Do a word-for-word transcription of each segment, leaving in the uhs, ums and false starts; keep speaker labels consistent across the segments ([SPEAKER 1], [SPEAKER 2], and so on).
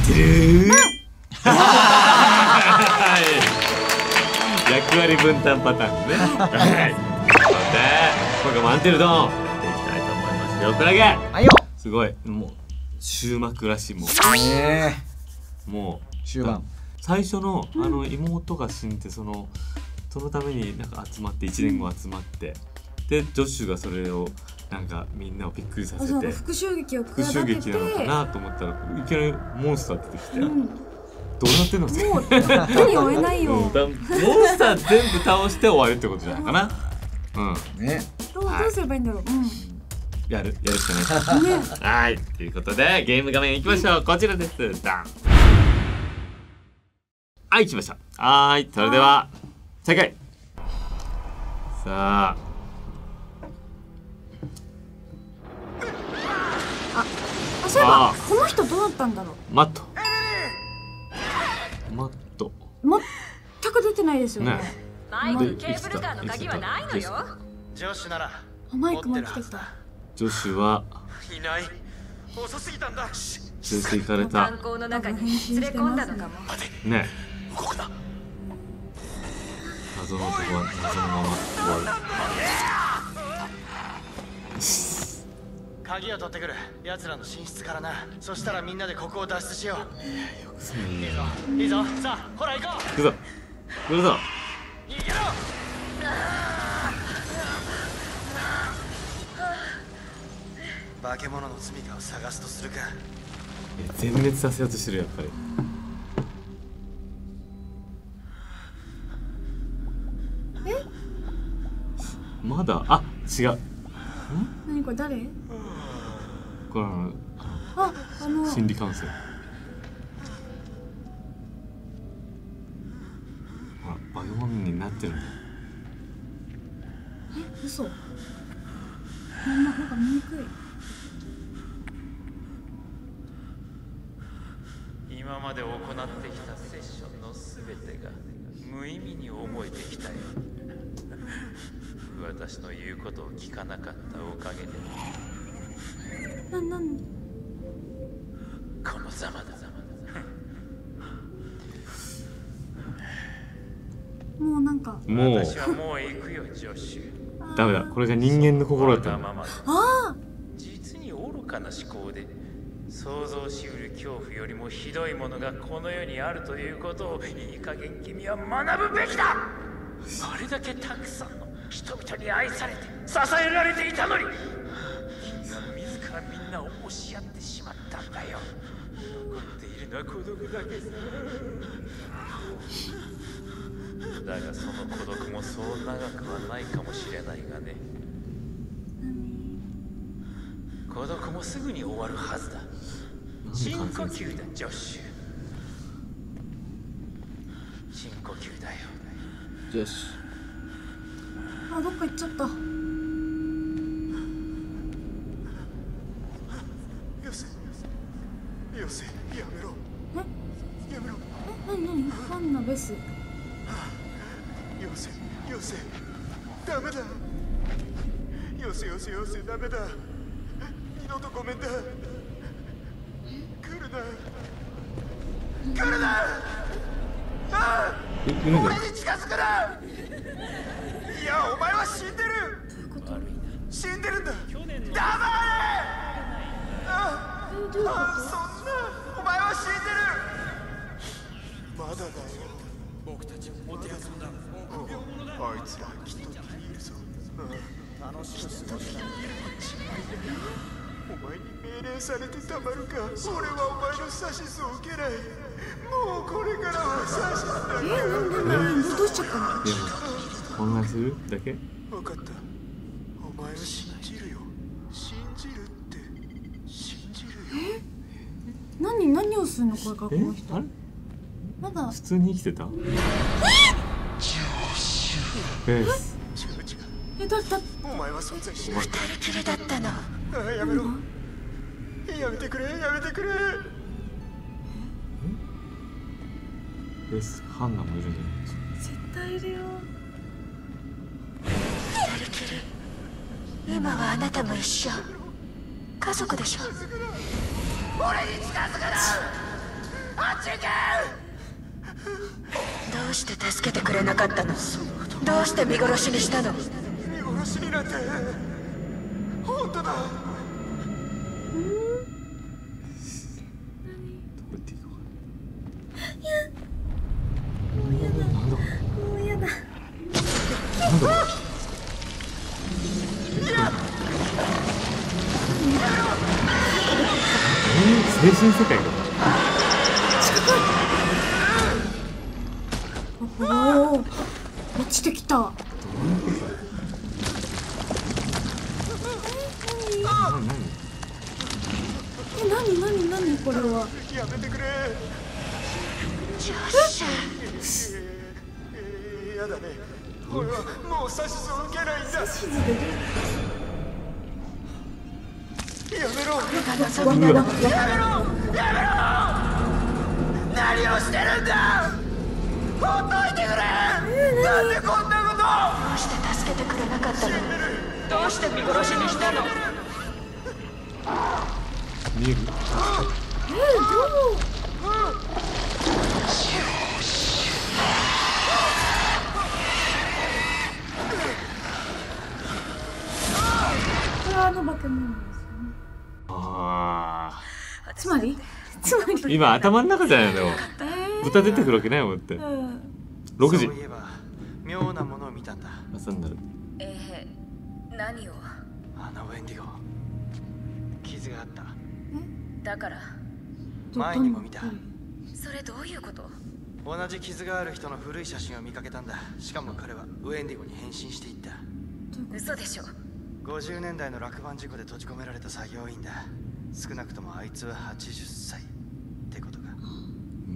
[SPEAKER 1] ってる役割分担パターンね。はい。今回もアンテルドーンやっていきたいと思いますよ。クラゲ。
[SPEAKER 2] はいよ。
[SPEAKER 1] すごい、もう終幕らしい。もう
[SPEAKER 2] ね
[SPEAKER 1] えもう
[SPEAKER 2] 終盤。
[SPEAKER 1] 最初のあの妹が死んで、そのそのためになんか集まっていちねんご集まって、でジョッシュがそれをなんかみんなをびっくりさせて
[SPEAKER 3] 復讐劇を
[SPEAKER 1] 復讐劇なのかなと思ったら、いきなりモンスター出てきて、
[SPEAKER 3] うん
[SPEAKER 1] どうなってんの？
[SPEAKER 3] もう手に負えないよ。
[SPEAKER 1] うん、だモンスター全部倒して終わるってことじゃないかな。うん。
[SPEAKER 2] ね。
[SPEAKER 3] どうどうすればいいんだろう。うん。
[SPEAKER 1] やるやるしかない。
[SPEAKER 3] ね。
[SPEAKER 1] はい、ということでゲーム画面いきましょう。こちらです。ダン。はい、来ました。はい、それでは再開。さあ。
[SPEAKER 3] あ、そういえばこの人どうなったんだろう。
[SPEAKER 1] マット。マット。
[SPEAKER 3] 全く出てないですよね。
[SPEAKER 4] マイク、ケーブルカーの鍵はないのよ。
[SPEAKER 5] ジョシュなら
[SPEAKER 3] マイクも来てた。
[SPEAKER 1] ジョシュはい
[SPEAKER 5] ない。遅すぎたんだ。
[SPEAKER 1] 連れて行かれた。
[SPEAKER 4] 炭鉱の中に連れ込んだのかも。
[SPEAKER 1] ね。
[SPEAKER 5] 動くな。
[SPEAKER 1] 謎の男は謎のまま終わる。
[SPEAKER 5] 鍵を取ってくる。奴らの寝室からな。そしたらみんなでここを脱出しよう。
[SPEAKER 1] よくそんなにね。
[SPEAKER 5] いいぞ。さあ、ほら行こう。
[SPEAKER 1] 行くぞ。行くぞ。
[SPEAKER 5] 逃げろ。化け物の住処を探すとするか。
[SPEAKER 1] 全滅させようとしてるやっぱり。
[SPEAKER 3] え？
[SPEAKER 1] まだあ違う。
[SPEAKER 3] 何これ誰？
[SPEAKER 1] これあの
[SPEAKER 3] ああの
[SPEAKER 1] 心理カウンセラー。ほら化け物になってるんだよ。
[SPEAKER 3] え嘘。なんかなんか見にくい。
[SPEAKER 6] 今まで行ってきたセッションのすべてが無意味に思えてきたよ。私の言うことを聞かなかったおかげで。
[SPEAKER 3] ななん
[SPEAKER 6] このざまだざま
[SPEAKER 3] だ。もうなんか。
[SPEAKER 1] もう
[SPEAKER 6] 私はもう行くよジョッシュ。
[SPEAKER 1] ダメだ。これが人間の心だったんだ。
[SPEAKER 3] ああ。
[SPEAKER 6] 実に愚かな思考で、想像しうる恐怖よりもひどいものがこの世にあるということをいい加減君は学ぶべきだ。あれだけたくさんの人々に愛されて支えられていたのに、君が自らみんなを押し合ってしまったんだよ。残っているのは孤独だけさ。だがその孤独もそう長くはないかもしれないがね。孤独もすぐに終わるはずだ。深呼吸だジョッシュ。深呼吸だよ。
[SPEAKER 1] よし。
[SPEAKER 3] あどっか行っちゃった。
[SPEAKER 5] よせよせやめろ。
[SPEAKER 3] え
[SPEAKER 5] やめろ。
[SPEAKER 3] えなになにファンナベス。
[SPEAKER 5] よせよせダメだ。よせよせよせダメだ。二度とごめんだ。来るな来るな。ああ
[SPEAKER 1] え、なんだ。
[SPEAKER 5] 俺に近づくな。いやお前は死んでる。死んでるんだ。黙れ。ああそんなお前は死んでる。まだだよ。僕たちもてあそんだ。あいつらきっと気に入るぞ。楽しく過ごした。お前に命令されてたまるか。俺はお前の指図を受けない。もうこれからは指図だ。
[SPEAKER 3] えなになにどうしちゃったの？
[SPEAKER 1] でも混乱するだけ。
[SPEAKER 5] 分かった。お前を信じるよ。信じるって信じるよ。
[SPEAKER 3] え何何をするのこれからこ
[SPEAKER 1] え
[SPEAKER 3] の人。
[SPEAKER 1] あれ
[SPEAKER 3] まだ
[SPEAKER 1] 普通に生きてた。ベース。
[SPEAKER 5] 違う違う。
[SPEAKER 3] えだだ
[SPEAKER 5] お前は存在しない。
[SPEAKER 4] 二人きりだったの。
[SPEAKER 5] ああやめろ。やめてくれやめてくれ。
[SPEAKER 1] ベースハンナもいるんじゃないですか。
[SPEAKER 3] 絶対いるよ。
[SPEAKER 4] 二人きり。今はあなたも一緒。家族でしょ。
[SPEAKER 5] 俺に近づくな。
[SPEAKER 4] して助けてくれなかったの？どうして見殺しにしたの？
[SPEAKER 5] 見殺しになんて本当だ。
[SPEAKER 1] どこ行っていいか分かんない。なんだこれ。
[SPEAKER 3] もうやだ。
[SPEAKER 1] なんだこれ。えー、精神世界か。
[SPEAKER 3] おお、落ちてきた。
[SPEAKER 1] どういうことだ。何
[SPEAKER 3] え、なになになにこれは。
[SPEAKER 5] やめてくれ。えやだね。俺はもう指図を受けないんだ。
[SPEAKER 3] 指図で
[SPEAKER 5] やめろ。
[SPEAKER 3] 何やめろ。
[SPEAKER 5] 何をしてるんだ。ほっといてくれ。なんでこんなこと。
[SPEAKER 4] どうして助けてくれなかったの？どうして見殺しにしたの？
[SPEAKER 1] 見える？
[SPEAKER 3] えー、どう。これはあの化け物ですよね。
[SPEAKER 1] ああ。
[SPEAKER 3] つまりつまり
[SPEAKER 1] 今頭の中じゃないのよ。
[SPEAKER 3] えー、
[SPEAKER 1] 豚出てくるわけないもんって。
[SPEAKER 3] うん
[SPEAKER 1] ろくじ
[SPEAKER 5] そういえば妙なものを見たんだ。
[SPEAKER 1] 朝になる。
[SPEAKER 4] えー、何を？
[SPEAKER 5] あのウェンディゴ傷があった。
[SPEAKER 4] だから
[SPEAKER 5] 前にも見た。
[SPEAKER 4] それどういうこと？
[SPEAKER 5] 同じ傷がある人の古い写真を見かけたんだ。しかも彼はウェンディゴに変身していった。
[SPEAKER 4] 嘘でしょ。
[SPEAKER 5] ごじゅうねんだいの落盤事故で閉じ込められた作業員だ。少なくともあいつははちじゅっさいってことか。
[SPEAKER 1] うん。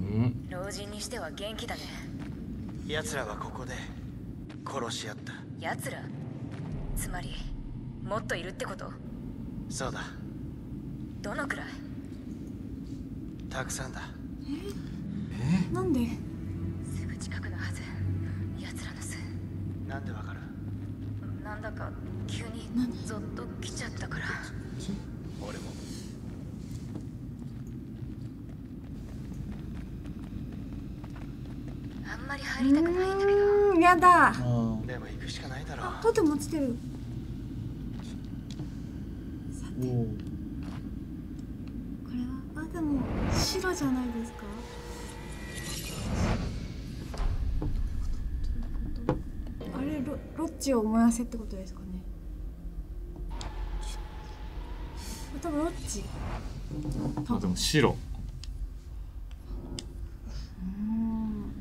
[SPEAKER 4] 老人にしては元気だね。
[SPEAKER 5] 奴らはここで殺し合った。
[SPEAKER 4] 奴ら？つまりもっといるってこと？
[SPEAKER 5] そうだ。
[SPEAKER 4] どのくらい？
[SPEAKER 5] たくさんだ。
[SPEAKER 3] なんで。
[SPEAKER 4] すぐ近くのはず。奴らの巣。
[SPEAKER 5] なんでわかる？
[SPEAKER 4] なんだか急にゾッと来ちゃったから。
[SPEAKER 5] 俺も。
[SPEAKER 4] あんまり入りたくないんだけど。
[SPEAKER 3] うーん、やだ。
[SPEAKER 5] でも行くしかないだろう。
[SPEAKER 3] とても落ちてる。
[SPEAKER 2] おお。
[SPEAKER 3] これはあ、でも白じゃないですか。あれ、ロロッチを燃やせってことですかね。多分ロッチ。
[SPEAKER 1] あ、でも白。
[SPEAKER 3] うーん。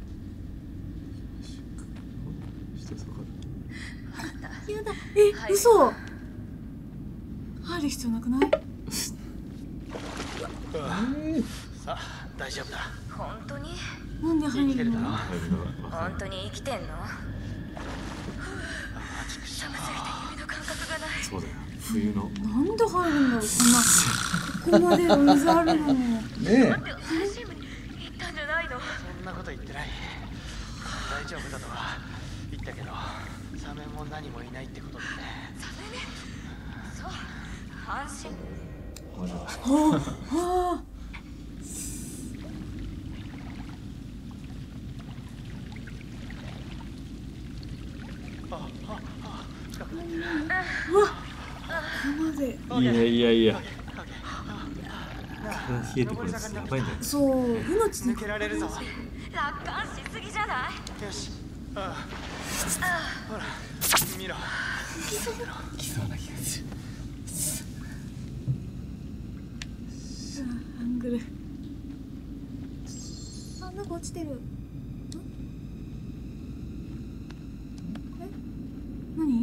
[SPEAKER 1] 一つわかる。
[SPEAKER 3] やだ。え、嘘。入る必要なくない？
[SPEAKER 5] さあ大丈夫だ。
[SPEAKER 4] 本当に？
[SPEAKER 3] なんで入るの？
[SPEAKER 4] 本当に生きてんの？寒すぎて指の感覚がない。
[SPEAKER 1] そうだよ。冬の。
[SPEAKER 3] なんで入るんだろう。こんなここまでお水あるのに。
[SPEAKER 2] ねえ。
[SPEAKER 4] なんで私に行ったんじゃないの？
[SPEAKER 5] そんなこと言ってない。大丈夫だとは言ったけど、サメも何もいないってことだね。
[SPEAKER 4] サメね。そう。安心。
[SPEAKER 3] はあ、はあ。うわ、ここまで。
[SPEAKER 1] いやいやいや。体冷えてくるんです。やばいんだよ。
[SPEAKER 3] そう、命に
[SPEAKER 5] 抜けられるぞ。
[SPEAKER 4] 楽観しすぎじゃない？
[SPEAKER 5] よし。ああ。ほら、見ろ。
[SPEAKER 1] 来そうな気がする。
[SPEAKER 3] アングル。あ、なんか落ちてる。え？何？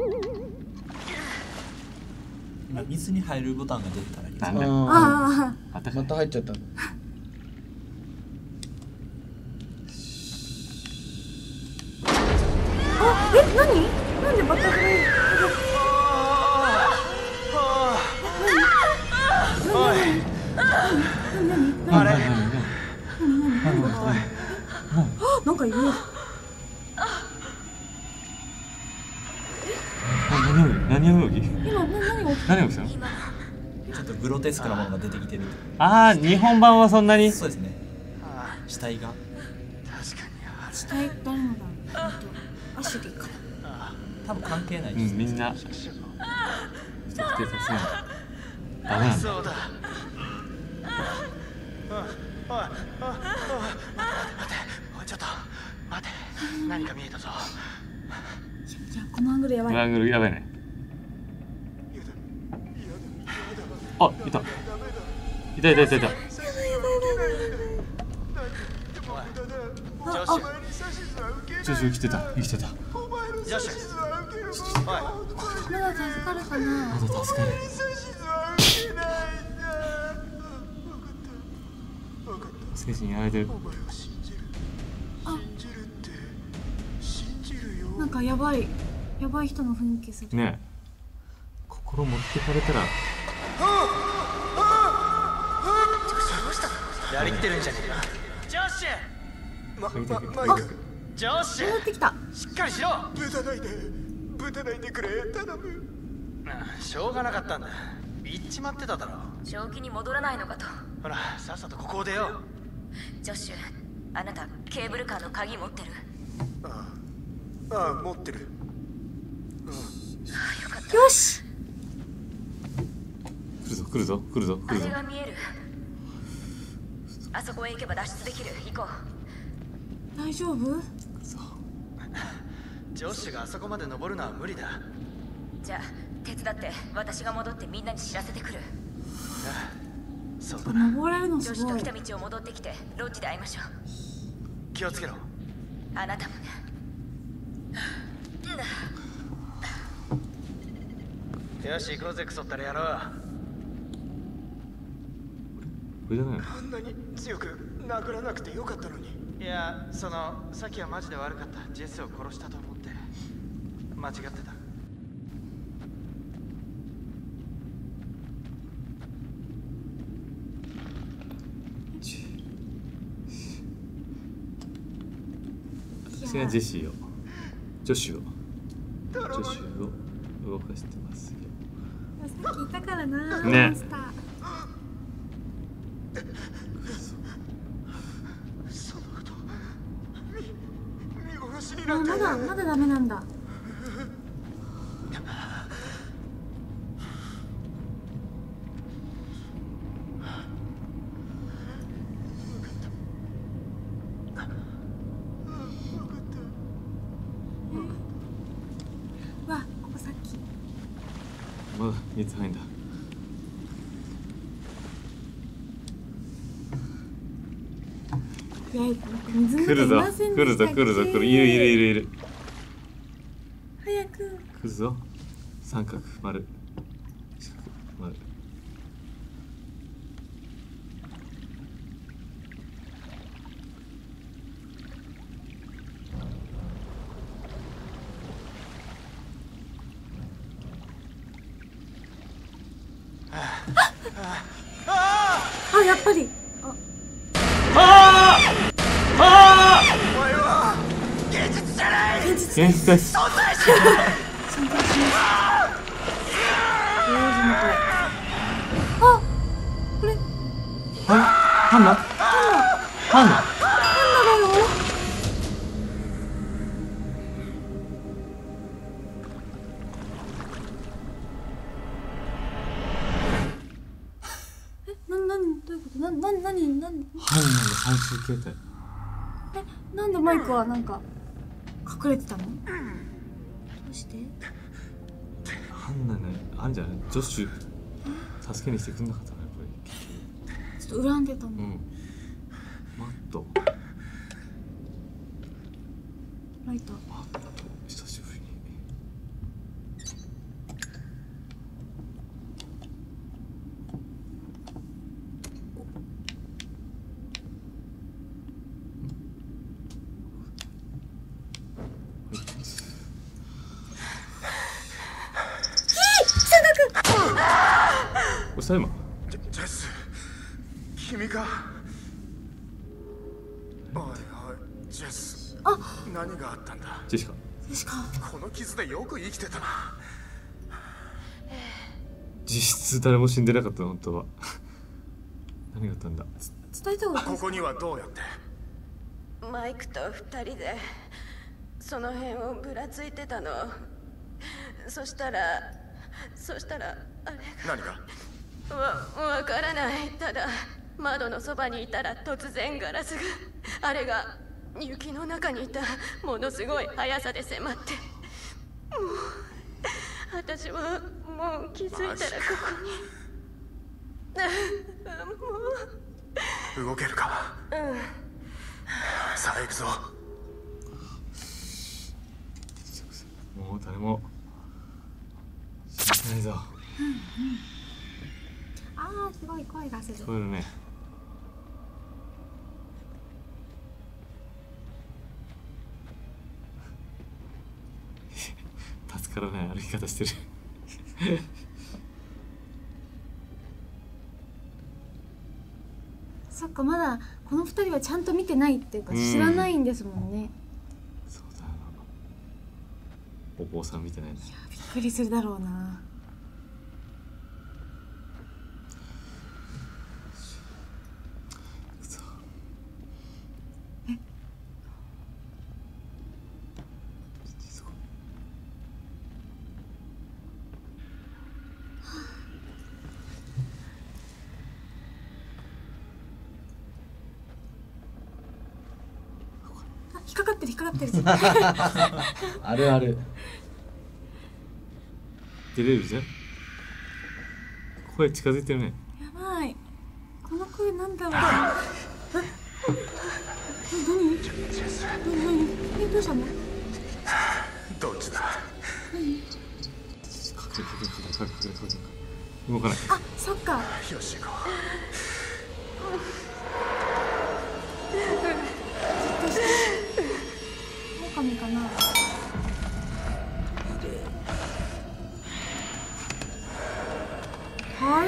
[SPEAKER 2] 今水に入るボタンが出てたらいいです。
[SPEAKER 1] なんだよ。
[SPEAKER 3] ああ、
[SPEAKER 1] また
[SPEAKER 2] また入っちゃった。
[SPEAKER 3] あ、え、何？なんでバタフライ？
[SPEAKER 5] おい。
[SPEAKER 3] 何？
[SPEAKER 5] あれ。
[SPEAKER 3] あ、なんかいる。
[SPEAKER 1] 何泳ぎ？
[SPEAKER 3] 今、な、何が起き
[SPEAKER 1] 何が起きたの？
[SPEAKER 2] ちょっとグロテスクなものが出てきてる。
[SPEAKER 1] ああ、日本版はそんなに？
[SPEAKER 2] そうですね。死体が。
[SPEAKER 5] 確かに。
[SPEAKER 3] 誰誰のだろう。えっとアシュリーかな。
[SPEAKER 2] 多分関係ない。
[SPEAKER 1] うんみんな特定させないダメなんだ。
[SPEAKER 5] そうだ。おいおいおいおい待て待ておいちょっと待て何か見えたぞ。
[SPEAKER 3] じゃあこのアングルやばい。
[SPEAKER 1] このアングルやばいね。あ、いたいたいたいたいた。
[SPEAKER 3] ああ
[SPEAKER 1] ジョシュ生きてた生きてた。
[SPEAKER 5] よしおい
[SPEAKER 3] まだ助かるかな。
[SPEAKER 1] まだ助かる。精神やられてる。
[SPEAKER 3] なんかやばいやばい人の雰囲気する。
[SPEAKER 1] ねえ心持ってかれたら
[SPEAKER 5] やりきてるんじゃねえか。ジョッシュ
[SPEAKER 1] 嗅ぎたく
[SPEAKER 3] あ
[SPEAKER 1] 嗅ぎたく
[SPEAKER 5] ジョッシ
[SPEAKER 3] 戻ってきた。
[SPEAKER 5] ュしっかりしろ。
[SPEAKER 7] ぶたないでぶたないでくれ頼む。
[SPEAKER 5] しょうがなかったんだ。行っちまってただろ。
[SPEAKER 4] 正気に戻らないのかと。
[SPEAKER 5] ほらさっさとここを出よう。
[SPEAKER 4] ジョッシュ、あなたケーブルカーの鍵持ってる？
[SPEAKER 7] ああああ持ってる。
[SPEAKER 4] よかった。
[SPEAKER 3] よし。
[SPEAKER 1] 来るぞ来るぞ来るぞ来
[SPEAKER 4] あ
[SPEAKER 1] るぞ。
[SPEAKER 4] れが見える。あそこへ行けば脱出できる。行こう。
[SPEAKER 3] 大丈夫？
[SPEAKER 5] ジョッシュがあそこまで登るのは無理だ。
[SPEAKER 4] じゃあ手伝って私が戻ってみんなに知らせてくる。
[SPEAKER 5] そうだな。
[SPEAKER 3] 登れるの
[SPEAKER 4] ジョ
[SPEAKER 3] すごい。
[SPEAKER 4] ッシュと来た道を戻ってきてロッジで会いましょう。
[SPEAKER 5] 気をつけろ。
[SPEAKER 4] あなたもね。
[SPEAKER 5] よし行こうぜクソったらやろう。
[SPEAKER 1] これじゃないの。
[SPEAKER 7] あんなに強く殴らなくてよかったのに。
[SPEAKER 5] いやそのさっきはマジで悪かった。ジェスを殺したと思って間違ってた。
[SPEAKER 1] 私がジェシーをジョシュをジョシュを動かしてますよ。
[SPEAKER 3] さっき言ったからな。
[SPEAKER 1] ね
[SPEAKER 3] モンスター。
[SPEAKER 7] そのこと見見殺しに
[SPEAKER 3] あ
[SPEAKER 7] なって
[SPEAKER 3] まだまだダメなんだ。うわここさっき。
[SPEAKER 1] まだ見てないんだ。
[SPEAKER 3] いやなんか水の中
[SPEAKER 1] 来るぞ
[SPEAKER 3] いません
[SPEAKER 1] 来るぞ
[SPEAKER 3] でしたっけ。
[SPEAKER 1] 来るぞ来るいるいるいるいる。
[SPEAKER 3] 早く。
[SPEAKER 1] 来るぞ。三角丸四角丸。
[SPEAKER 3] あやっぱり。
[SPEAKER 1] あああ
[SPEAKER 5] お前は現実じゃない。
[SPEAKER 3] 現実
[SPEAKER 1] 現実です。
[SPEAKER 3] 存在します。どういうのこれ。あこれ
[SPEAKER 1] ハンハンナハンナ
[SPEAKER 3] なんだろう。えななにどういうこと。なななになに。
[SPEAKER 1] ハンナの最終形態。
[SPEAKER 3] えなんでマイクはなんか隠れてたの。どうして。
[SPEAKER 1] ハンナねあんじゃない。ジョッシュ助けにしてくんなかったなやっぱり。
[SPEAKER 3] ちょっと恨んでたの。
[SPEAKER 1] うんマット
[SPEAKER 3] ライト。
[SPEAKER 1] マット久しぶりに。これサイマン。
[SPEAKER 7] ジェジェス君か。おいおいジェス
[SPEAKER 3] あ
[SPEAKER 7] 何があったんだ。
[SPEAKER 1] ジェシカ。
[SPEAKER 3] ジェシカ。
[SPEAKER 7] この傷でよく生きてたな。
[SPEAKER 1] 実質誰も死んでなかったの本当は。何があったんだ。
[SPEAKER 3] 伝えた方がいい。
[SPEAKER 7] ここにはどうやって。
[SPEAKER 4] もマイクと二人でその辺をぶらついてたの。そしたらそしたらあれが
[SPEAKER 5] 何が
[SPEAKER 4] わわからない。ただ窓のそばにいたら突然ガラスが、あれが雪の中にいたものすごい速さで迫って、もう私はもう気づいたらここにもう
[SPEAKER 5] 動けるか。
[SPEAKER 4] うん。
[SPEAKER 5] さあ行くぞ。
[SPEAKER 1] もう誰も死んでないぞ。
[SPEAKER 3] あーすごい声がする。
[SPEAKER 1] 聞こえるね。助からない歩き方してる。
[SPEAKER 3] そっか、まだこの二人はちゃんと見てないっていうか知らないんですもんね。
[SPEAKER 1] そうだな。お坊さん見てないね。
[SPEAKER 3] いやびっくりするだろうな。引っかかってる引っかかってる。
[SPEAKER 2] あるある。
[SPEAKER 1] 出れるじゃん。声近づいてるね。
[SPEAKER 3] やばい。この声なんだろう。あ、何？何？何？え、どうしたの？
[SPEAKER 5] どっちだ。
[SPEAKER 3] 何？
[SPEAKER 1] 隠れ隠れ隠れ隠れ隠れ隠れ。動かない。
[SPEAKER 3] あ、そっか。
[SPEAKER 5] よし行こ
[SPEAKER 3] 狼かな。はい。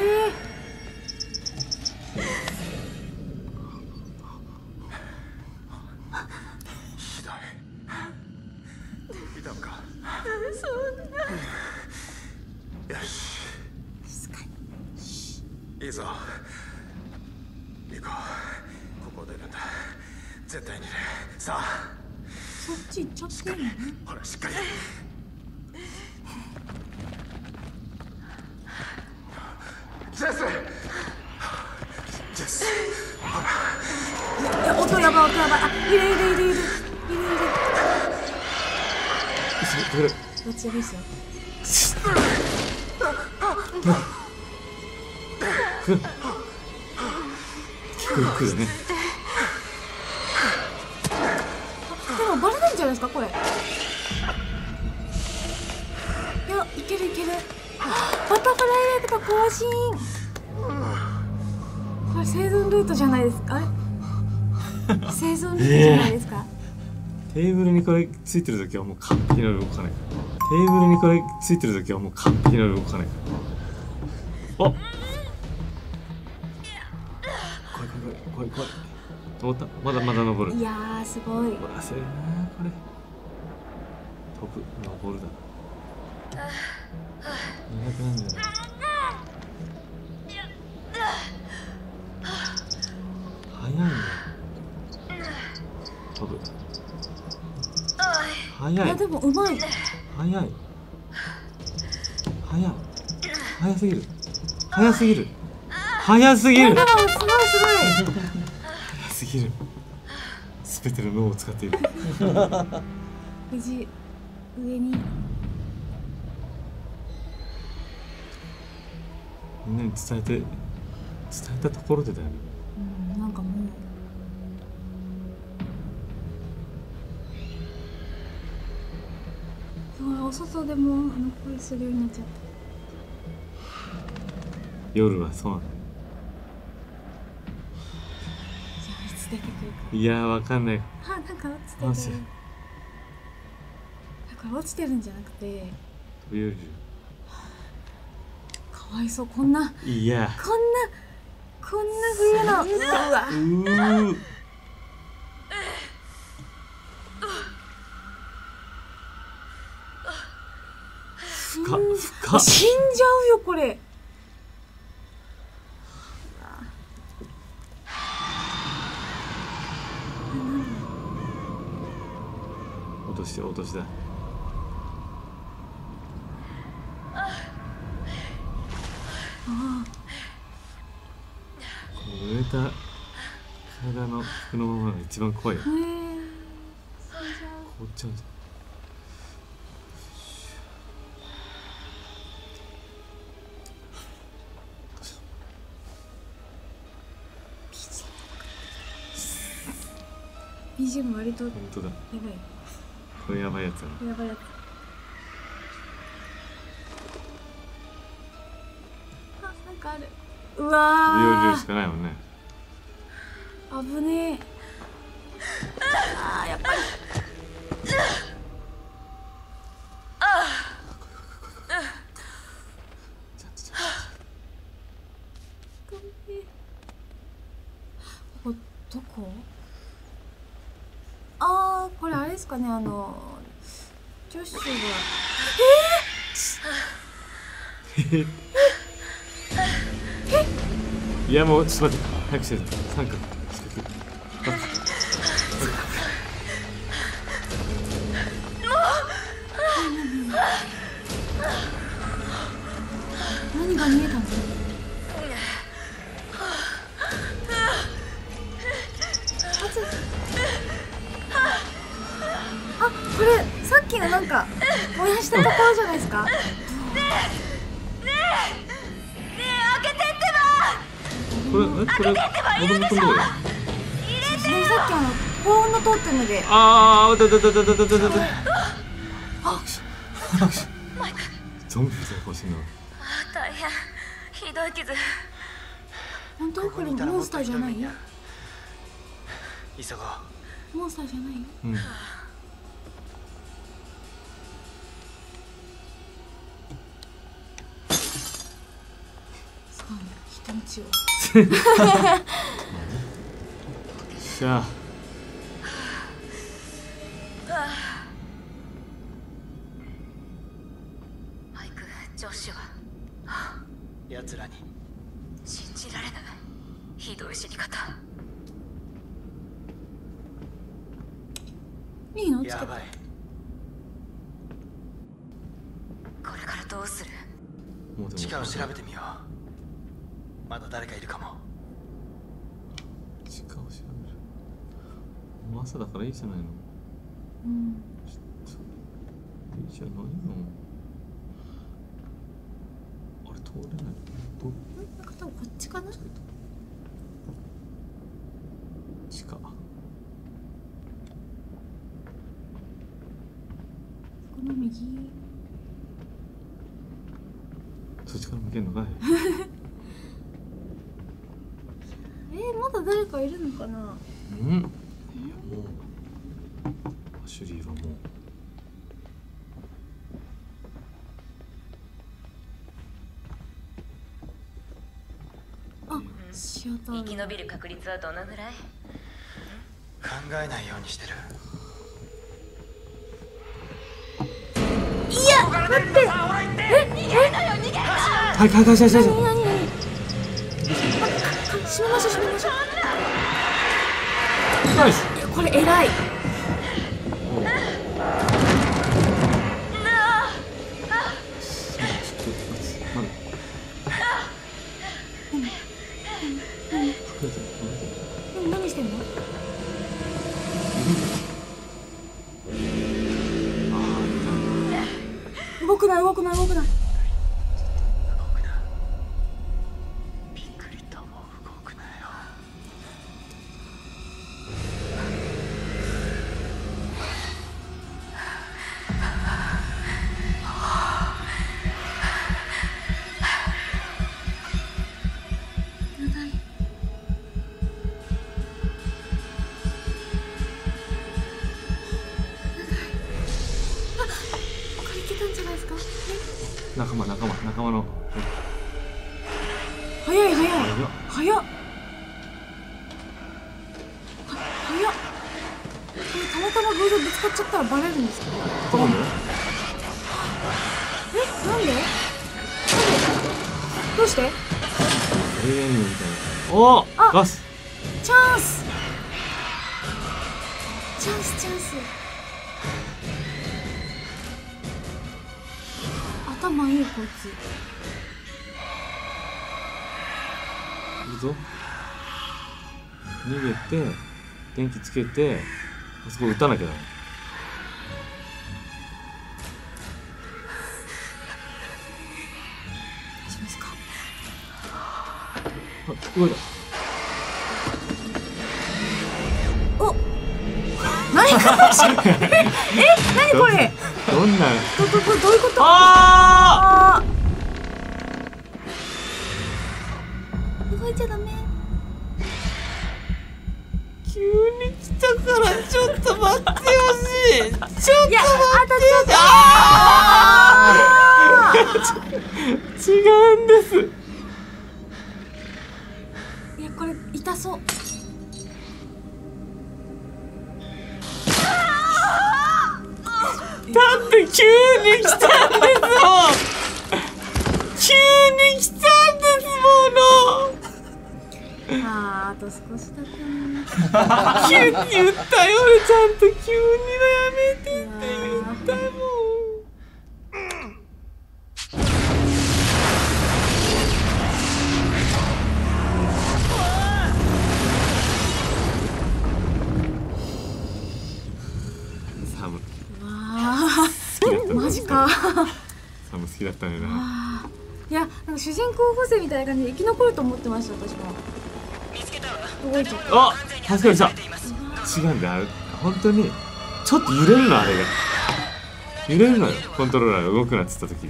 [SPEAKER 5] ひどい。痛むか。
[SPEAKER 4] そんな。
[SPEAKER 5] よし。
[SPEAKER 3] 静かに。
[SPEAKER 5] いいぞ。行こう。ここ出るんだ。絶対にね。さあ。
[SPEAKER 3] そっち行っちゃっていいの？
[SPEAKER 5] ほらしっかり。ジェス。ジェス。ほら。
[SPEAKER 3] いや、音やばい音やばい。あ、いるいるいるいるいるいるいる。どっちやですよ。
[SPEAKER 1] 来る来るね。
[SPEAKER 3] でもバレないんじゃないですかこれ。いや、いけるいける。バタフライエフェクト更新。これ生存ルートじゃないですか。あれ生存ルートじゃないですか。
[SPEAKER 1] テーブルにこれついてるときはもう完璧な動かない。テーブルにこれついてるときはもう完璧な動かない。あっ。怖い怖い怖い怖い。登った。まだまだ登る。
[SPEAKER 3] いやーすごい。
[SPEAKER 1] 焦るなこれ。飛ぶ登るだ。苦手なんだよね。早いね。飛ぶ。早い。
[SPEAKER 3] いやでもうまい。
[SPEAKER 1] 早い。早い。早すぎる。早すぎる。早すぎる。
[SPEAKER 3] すごいすごい。
[SPEAKER 1] 早すぎる。すべての脳を使っている。
[SPEAKER 3] 無事上に。
[SPEAKER 1] みんなに伝えて伝えたところでだよね。
[SPEAKER 3] うん、なんかもう。すごいお外でもあの声するようになっちゃった。
[SPEAKER 1] 夜はそうなの。
[SPEAKER 3] いやいつ出てくるか。
[SPEAKER 1] いやーわかんない。
[SPEAKER 3] あ、なんか落ちて
[SPEAKER 1] マジ
[SPEAKER 3] る。これ落ちてるんじゃなくて。
[SPEAKER 1] 飛び降りる。
[SPEAKER 3] かわいそう、こんな。
[SPEAKER 1] いや。
[SPEAKER 3] こんな。こんな冬の。うわ。
[SPEAKER 1] うー。深っ深っ。
[SPEAKER 3] 死んじゃうよこれ。
[SPEAKER 1] として落としだ。濡れた体の服のままが一番怖いよ。凍っちゃうんじゃん。
[SPEAKER 3] ビージーエム 割と
[SPEAKER 1] 本当だ。
[SPEAKER 3] やばい。
[SPEAKER 1] これやばいやつだな。
[SPEAKER 3] やばいやつ。あ、なんかある。うわ
[SPEAKER 1] 飛び降りる
[SPEAKER 3] ー。
[SPEAKER 1] しかないもんね。
[SPEAKER 3] 危ねえ。あー、やっぱり。ここどこ？あー、これあれですかね、あのジョッシュが
[SPEAKER 1] ええいやもうちょっと待って、早くして三角四角
[SPEAKER 3] 何が見えたの？あ、これさっきのなんか燃やしたところじゃないですか？
[SPEAKER 4] ねえねえねえ開けてってば。
[SPEAKER 1] これえこれ子供とどうよ。
[SPEAKER 3] それさっきあの高温の通ってるので。
[SPEAKER 1] ああ、だだだだだだだだだ。
[SPEAKER 3] あ、
[SPEAKER 1] ゾンビみたいな顔してんな。
[SPEAKER 4] 大変ひどい傷。
[SPEAKER 3] 本当これモンスターじゃない？
[SPEAKER 5] 急ごう。
[SPEAKER 3] モンスターじゃない？
[SPEAKER 1] うん。
[SPEAKER 3] すごい人の血を。
[SPEAKER 1] しゃあ。
[SPEAKER 4] マイク、ジョッシュは
[SPEAKER 5] 奴らに
[SPEAKER 4] 信じられない。ひどい死に方。
[SPEAKER 3] いいの？つけて。
[SPEAKER 5] やばい。
[SPEAKER 4] これからどうする？
[SPEAKER 1] もうでも
[SPEAKER 5] 地下を調べてみよう。まだ誰かいるかも。
[SPEAKER 1] 地下を調べる。もう朝だからいいじゃないの。
[SPEAKER 3] うん。
[SPEAKER 1] いいじゃないの。あれ通れない。どう？
[SPEAKER 3] なんか多分こっちかな？
[SPEAKER 1] 地下。
[SPEAKER 3] この右。
[SPEAKER 1] そっちから向けんのかい。
[SPEAKER 3] えー、まだ誰かいるのかな？
[SPEAKER 1] うん。いやもうアシュリーはもう。
[SPEAKER 3] あ、シアター。
[SPEAKER 4] 生き延びる確率はどのぐらい？
[SPEAKER 5] 考えないようにしてる。
[SPEAKER 3] いや、待って。え、
[SPEAKER 4] 逃げるのよ、逃げるの。
[SPEAKER 1] はいはいはいはいはい。
[SPEAKER 3] 何何何？閉めましょう閉めましょう。
[SPEAKER 1] ナイス。
[SPEAKER 3] これ偉い。何してんの？動くな動くな動くな。
[SPEAKER 5] びっくりとも動くなよ。
[SPEAKER 1] 仲間仲間仲間の。
[SPEAKER 3] 早い早い
[SPEAKER 1] 早っ
[SPEAKER 3] 早っは早っ。これたまたま偶然ぶつかっちゃったらバレるんですか？
[SPEAKER 1] 頼む。
[SPEAKER 3] え、なんで？なんで？どうして？
[SPEAKER 1] エーアニメみたいな。おお、
[SPEAKER 3] あ
[SPEAKER 1] ガス。
[SPEAKER 3] チャンスチャンスチャンス。 頭いいこいつ。
[SPEAKER 1] いいぞ。逃げて電気つけてあそこ撃たなきゃだめ。
[SPEAKER 3] 大丈夫ですか？
[SPEAKER 1] あ、動いた。
[SPEAKER 3] お、何これ？え、何これ？
[SPEAKER 1] どんな
[SPEAKER 3] どどどどういうこと？
[SPEAKER 1] あ
[SPEAKER 3] あー、動いちゃダメ。
[SPEAKER 1] 急に来たからちょっと待ってほしい。ちょっと待って。
[SPEAKER 3] いや、当たっちゃった。
[SPEAKER 1] 違うんです。
[SPEAKER 3] いや、これ痛そう。
[SPEAKER 1] だって急に来たんですもん。急に来たんですもの。
[SPEAKER 3] あー、あと少しだったな。
[SPEAKER 1] 急に言ったよ。俺ちゃんと急にはやめてって言ったもん。サム
[SPEAKER 3] マジか。
[SPEAKER 1] サム好きだったんだよな。
[SPEAKER 3] いや、なんか主人公補正みたいな感じで生き残ると思ってました私は。動いちゃった。
[SPEAKER 1] あ、助かりました。違うんだよ。あれ本当にちょっと揺れるの、あれが揺れるのよ。コントローラーが動くなっつった時に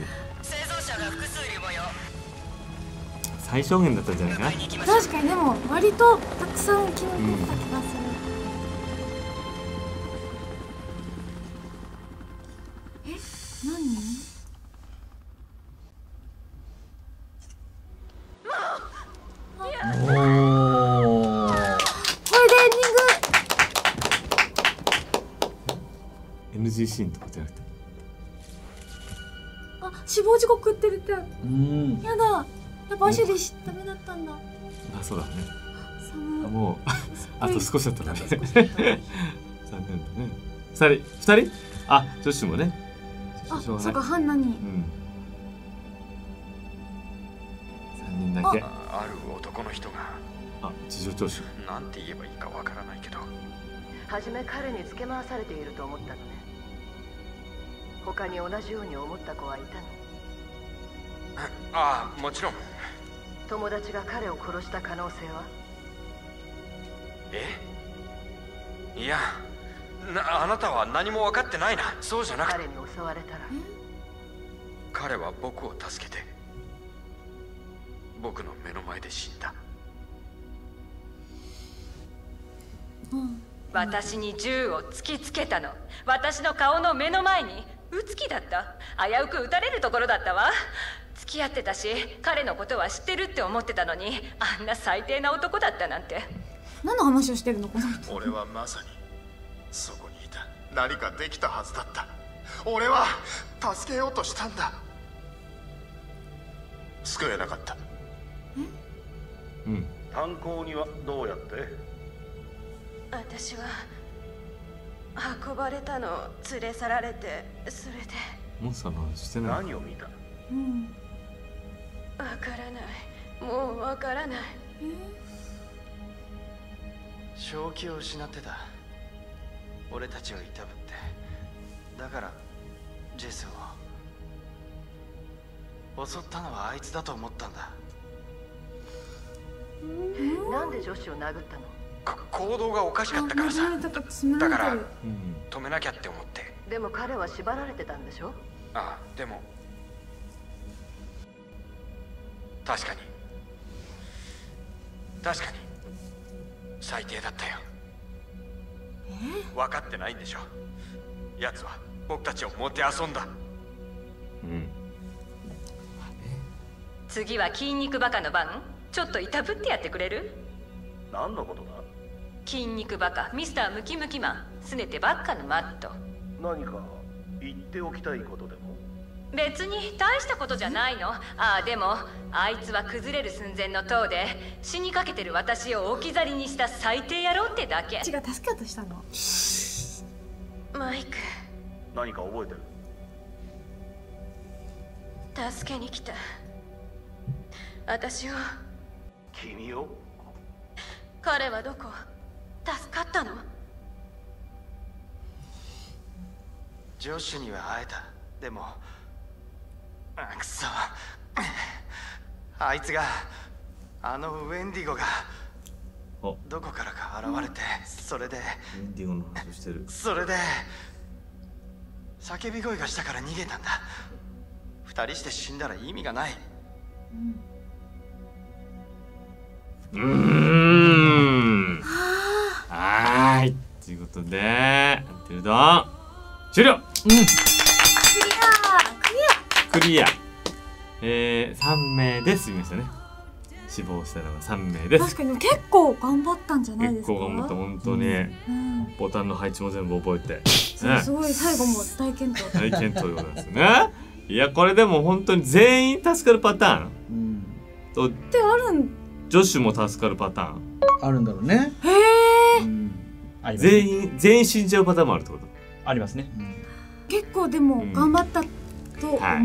[SPEAKER 1] 最小限だったんじゃないかな。
[SPEAKER 3] 確かに。でも割とたくさん生き残った気がする。え、何？
[SPEAKER 2] おお。
[SPEAKER 3] これでエンディング。
[SPEAKER 1] エヌジー シーンとかじゃなくて、
[SPEAKER 3] あ、死亡時刻食ってるって。
[SPEAKER 2] うん。
[SPEAKER 3] やだ。やっぱアシュリーダメだったんだ。
[SPEAKER 1] あ、そうだね。
[SPEAKER 3] 寒い。
[SPEAKER 1] もうあと少しだったね。残念だね。二人二人あ、女子もね。
[SPEAKER 3] あ、そうか、ハンナに。
[SPEAKER 1] うん。三人だけ。
[SPEAKER 5] ある男の人が、
[SPEAKER 1] あ、事情聴取。
[SPEAKER 5] なんて言えばいいかわからないけど、
[SPEAKER 8] 初め彼につけ回されていると思ったのね。他に同じように思った子はいたの？
[SPEAKER 5] ああ、もちろん。
[SPEAKER 8] 友達が彼を殺した可能性は？
[SPEAKER 5] え？いや、な、あなたは何も分かってないな。そうじゃなくて、
[SPEAKER 8] 彼に襲われたら
[SPEAKER 5] 彼は僕を助けて僕の目の前で死んだ。
[SPEAKER 4] 私に銃を突きつけたの。私の顔の目の前に。撃つ気だった。危うく撃たれるところだったわ。付き合ってたし、彼のことは知ってるって思ってたのに、あんな最低な男だったなんて。
[SPEAKER 3] 何の話をしてるのこの人。
[SPEAKER 5] 俺はまさにそこにいた。何かできたはずだった。俺は助けようとしたんだ。救えなかった。
[SPEAKER 1] うん。
[SPEAKER 9] 炭鉱にはどうやって？
[SPEAKER 4] 私は運ばれたのを連れ去られて、それで。
[SPEAKER 1] モンスターの話してない。
[SPEAKER 9] 何を見た？
[SPEAKER 3] うん。
[SPEAKER 4] わからない。もうわからない。
[SPEAKER 5] 正気を失ってた。俺たちをいたぶって。だからジェスを襲ったのはあいつだと思ったんだ。
[SPEAKER 8] なんで女子を殴ったの？
[SPEAKER 5] 行動がおかしかったからさ。だから止めなきゃって思って。
[SPEAKER 8] でも彼は縛られてたんでしょ？
[SPEAKER 5] ああ、でも確かに確かに最低だったよ。分かってないんでしょ。奴は僕たちをもてあそんだ。
[SPEAKER 1] うん。
[SPEAKER 4] 次は筋肉バカの番。ちょっといたぶってやってくれる？
[SPEAKER 9] 何のことだ？
[SPEAKER 4] 筋肉バカミスタームキムキマン。すねてばっかのマット。
[SPEAKER 9] 何か言っておきたいことでも？
[SPEAKER 4] 別に大したことじゃないの。ああ、でもあいつは崩れる寸前の塔で死にかけてる私を置き去りにした最低野郎ってだけ。
[SPEAKER 3] 違う、助けようとしたの。
[SPEAKER 4] マイク、
[SPEAKER 9] 何か覚えてる？
[SPEAKER 4] 助けに来た。私を。
[SPEAKER 9] 君を？
[SPEAKER 4] 彼はどこ？助かったの？
[SPEAKER 5] ジョッシュには会えた。でもあくそ、あいつが、あのウェンディゴがどこからか現れて、それで
[SPEAKER 1] ウェンディゴの話をしてる。
[SPEAKER 5] それで叫び声がしたから逃げたんだ。二人して死んだら意味がない。
[SPEAKER 1] うーん。はーい。ということで、アンテルドン終了。うん。クリア。えー、さんめいで済みましたね。死亡したのがさんめいです。
[SPEAKER 3] 確かに結構頑張ったんじゃないですか。
[SPEAKER 1] 結構頑張った本当に、うん、ボタンの配置も全部覚えて、ね、
[SPEAKER 3] すごい最後も大健闘
[SPEAKER 1] 大健闘なんですね。いやこれでも本当に全員助かるパターン、うん、と
[SPEAKER 3] ってあるん。
[SPEAKER 1] ジョッシュも助かるパターン
[SPEAKER 2] あるんだろうね。
[SPEAKER 3] へえ、うん、
[SPEAKER 1] 全員全員死んじゃうパターンもあるってこと。
[SPEAKER 2] ありますね、うん、
[SPEAKER 3] 結構でも頑張ったと思う、はい 、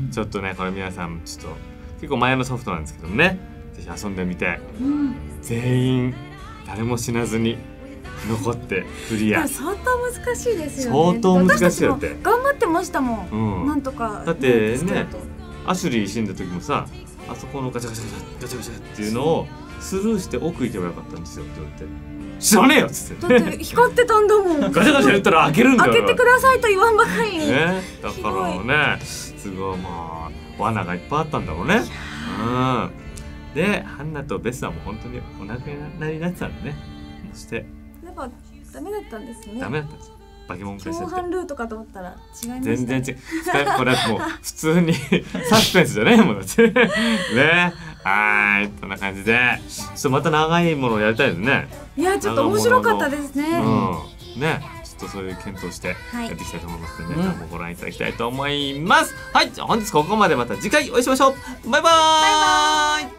[SPEAKER 1] ちょっとねこれ皆さんちょっと結構前のソフトなんですけどもね、ぜひ遊んでみて、うん、全員誰も死なずに残ってクリア。
[SPEAKER 3] 相当難しいですよね。
[SPEAKER 1] 相当難しいよって。
[SPEAKER 3] 頑張ってましたもん、うん、なんとか。
[SPEAKER 1] だってねアシュリー死んだ時もさ、あそこのガチャガチャガチャガチャガチャっていうのをスルーして奥行けばよかったんですよって言われて、知らねえよっつって。
[SPEAKER 3] だって光ってたんだもん。
[SPEAKER 1] ガチャガチャ言ったら開けるんだよ。
[SPEAKER 3] 開けてくださいと言わんばかりに、
[SPEAKER 1] ね、だからねすごいまあ罠がいっぱいあったんだろうね。うん。でハンナとベスはもう本当にお亡くなりになってたんでね。そして
[SPEAKER 3] やっぱダメだったんですね。
[SPEAKER 1] ダメだったんです。バケモン化してて
[SPEAKER 3] 共犯ルートかと思ったら違いましたね。
[SPEAKER 1] 全然違う。これはもう普通にサスペンスじゃないもんだってね。はい、こんな感じでちょっとまた長いものをやりたいですね。
[SPEAKER 3] いやちょっと面白かったですね。
[SPEAKER 1] うん、ね、ちょっとそういう検討してやっていきたいと思いますので、ね、皆さんもご覧いただきたいと思います。はい、じゃあ本日ここまで、また次回お会いしましょう。バイバーイ。バイバーイ。